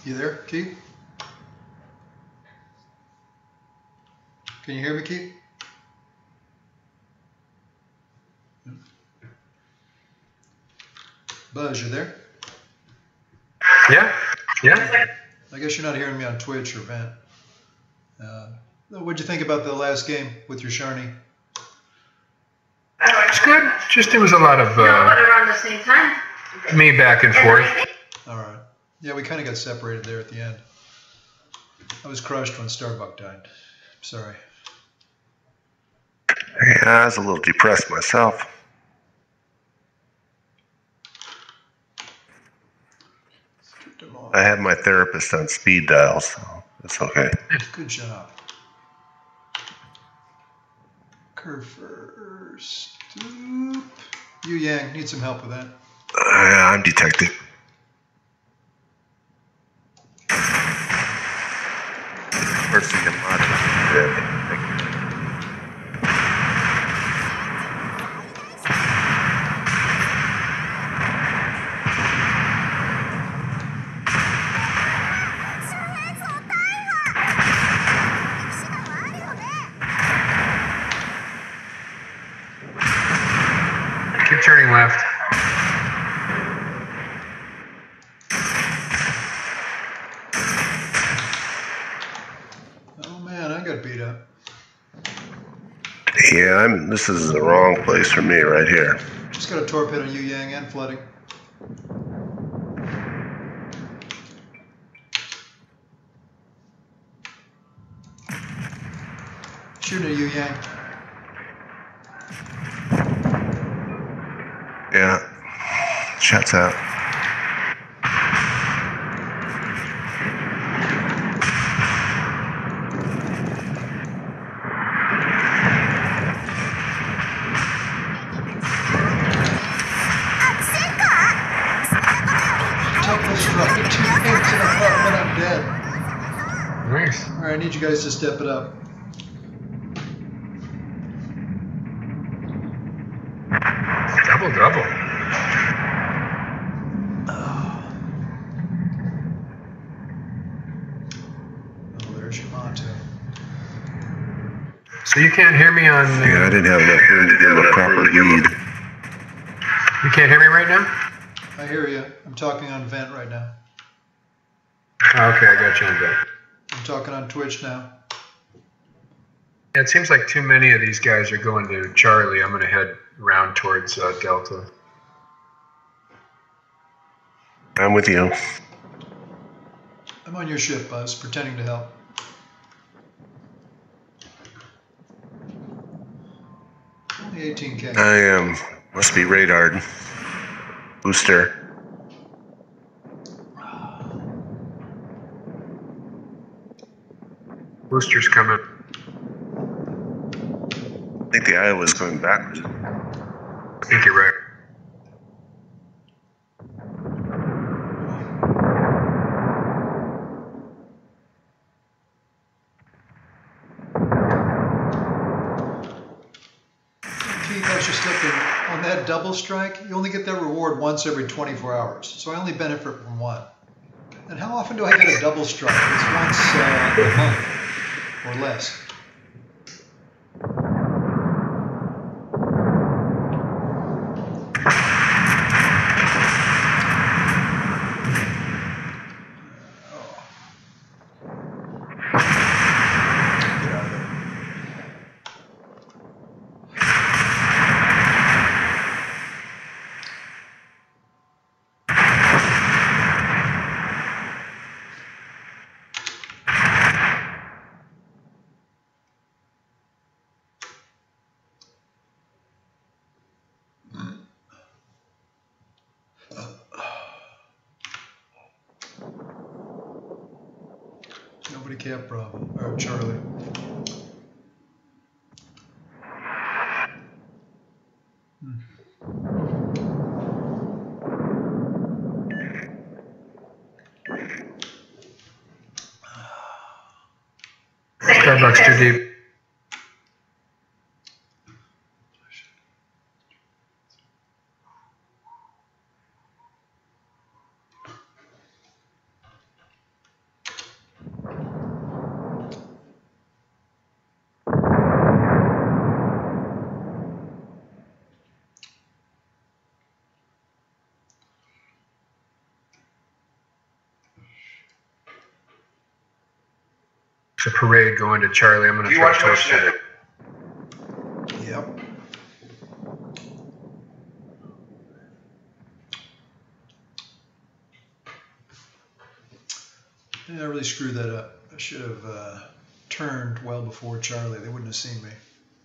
You there, Keith? Can you hear me, Keith? Buzz, you there? Yeah. I guess you're not hearing me on Twitch or Vent. What'd you think about the last game with your Sharni? It's good. Just there was a lot of around the same time. me back and forth. All right. Yeah, we kind of got separated there at the end. I was crushed when Starbuck died. Sorry. Yeah, I was a little depressed myself. I had my therapist on speed dial, so it's okay. Good job. Curve first. Doop. Yu Yang, need some help with that. I'm detecting. First thing I'm on. Keep turning left. Oh man, I got beat up. Yeah, this is the wrong place for me right here. Just got a torpedo on Yu Yang and flooding. Shooting at Yu Yang. Yeah. Shuts out. I'm dead. Nice. All right, I need you guys to step it up. Double. Oh, there's Yamato. So you can't hear me on... Yeah, I didn't have enough room to give a proper lead. You can't hear me right now? I hear you. I'm talking on Vent right now. Okay, I got you on that. I'm talking on Twitch now. Yeah, it seems like too many of these guys are going to Charlie. I'm going to head round towards Delta. I'm with you. I'm on your ship, Buzz, pretending to help. Only 18K. I am. Must be radared. Booster. Booster's coming. I think the Iowa's going backwards. I think you're right. Keith, I was just looking. On that double strike, you only get that reward once every 24 hours. So I only benefit from one. And how often do I get a double strike? It's once a month or less. Nobody capped Bravo, or Charlie. Starbucks too deep. It's a parade going to Charlie. I'm going to throw torps at it. Yep. Yeah, I really screwed that up. I should have turned well before Charlie. They wouldn't have seen me.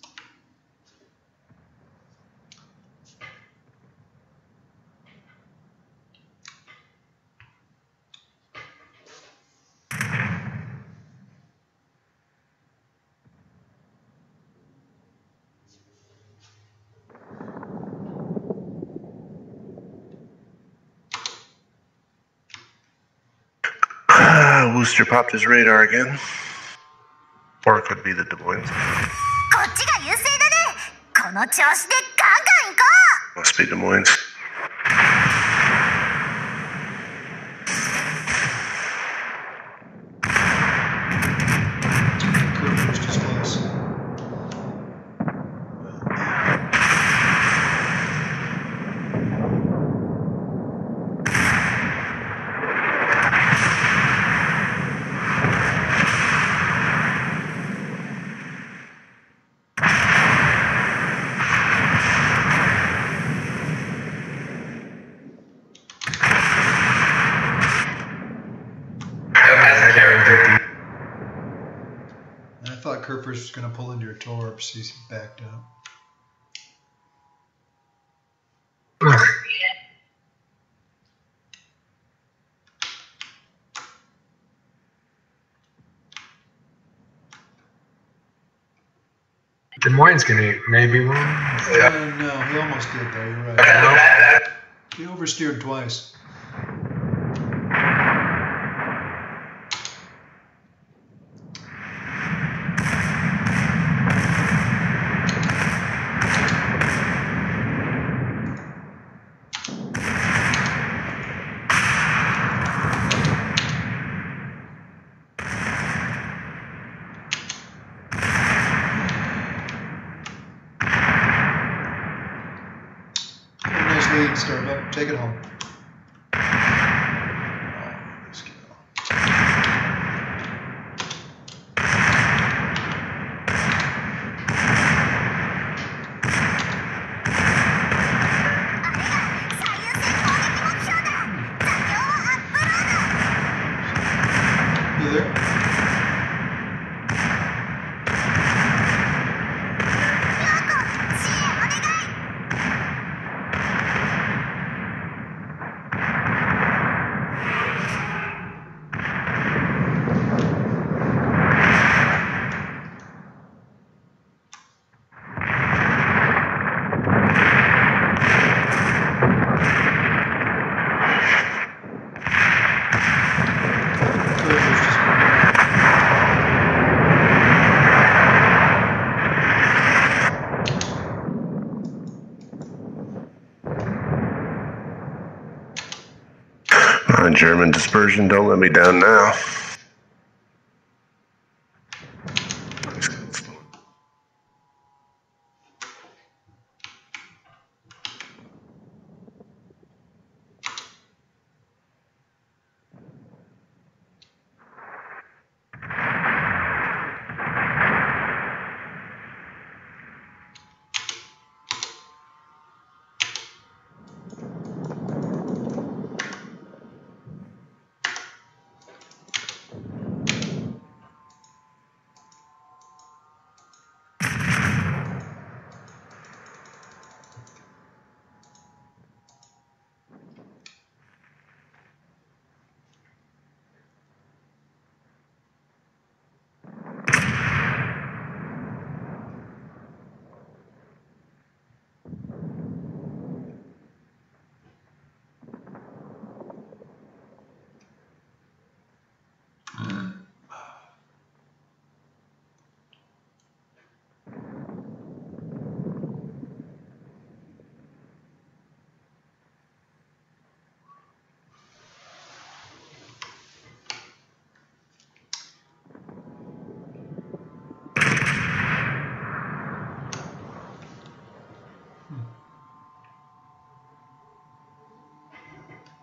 Wooster popped his radar again. Or it could be the Des Moines. Must be Des Moines. Kerfers was going to pull into your torps. He's backed up. Des Moines can eat maybe one. No, he almost did though. You're right. He oversteered twice. Starbuck, take it home. You there? German dispersion, don't let me down now.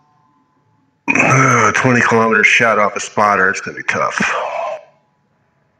Uh, 20 kilometers shot off a spotter. It's going to be tough.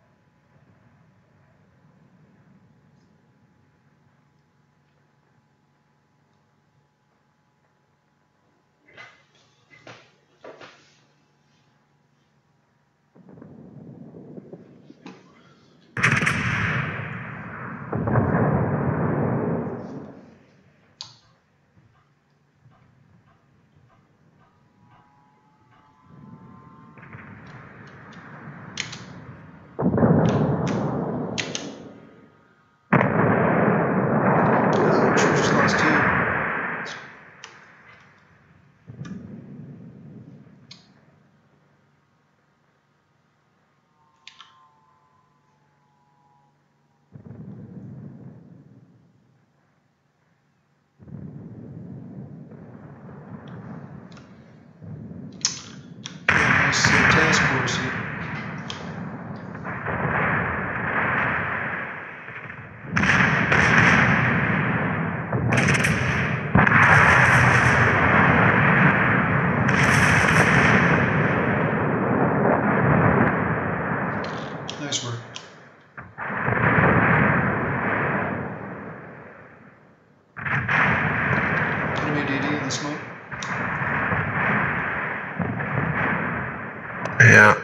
Yeah.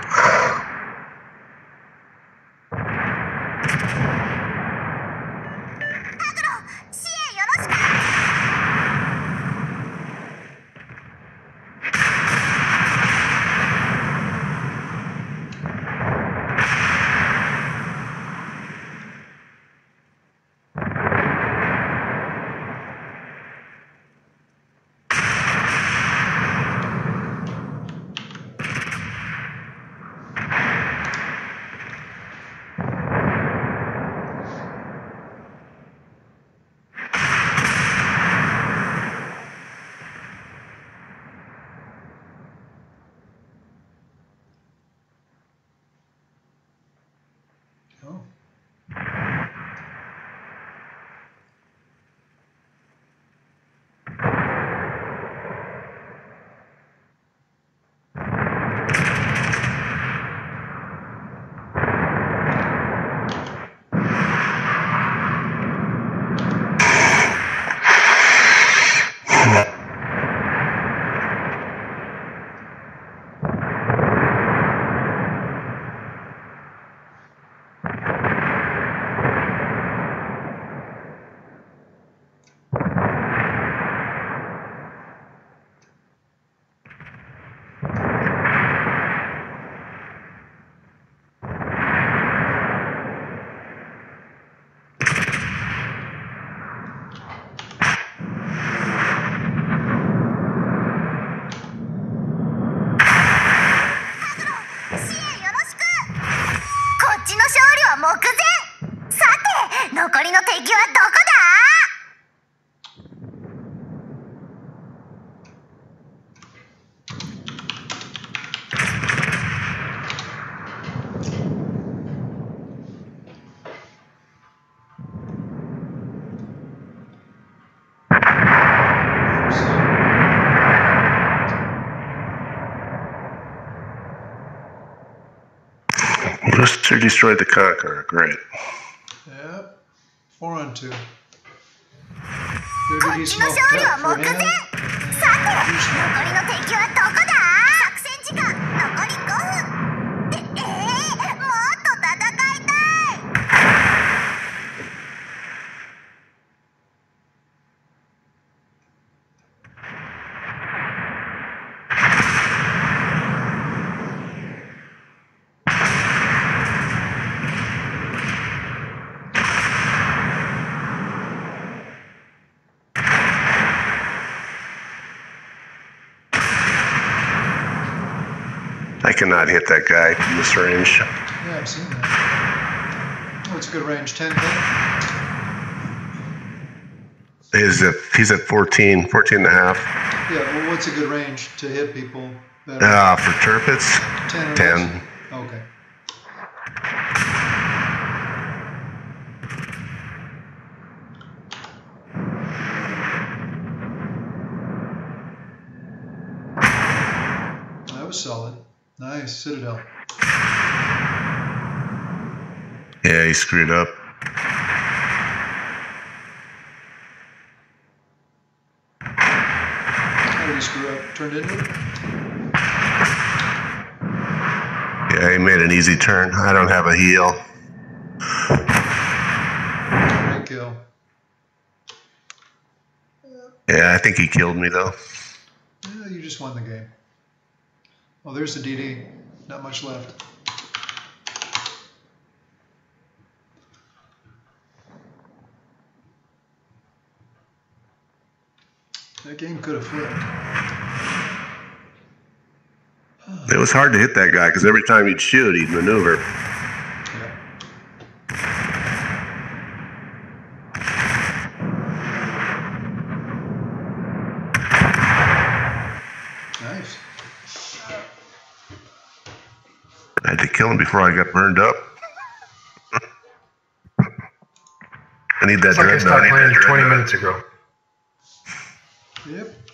Oh. Worcester destroyed the Conqueror. Great. Yep. 4-on-2. There did he smoke that for him? And you smoke. I cannot hit that guy from this range. Yeah, I've seen that. Oh, it's a good range. 10 hit? He's at 14 and a half. Yeah, well, what's a good range to hit people? For Tirpitz, 10. 10. Okay. That was solid. Nice. Citadel. Yeah, he screwed up. How did he screw up? Turned into it? Yeah, he made an easy turn. I don't have a heal. Great kill. Yeah, I think he killed me though. Yeah, you just won the game. Oh, there's the DD. Not much left. That game could have flipped. It was hard to hit that guy because every time he'd shoot, he'd maneuver. Yeah. Nice. I had to kill him before I got burned up. I need that It's like I dreadnought. stopped playing 20 minutes ago. Yep.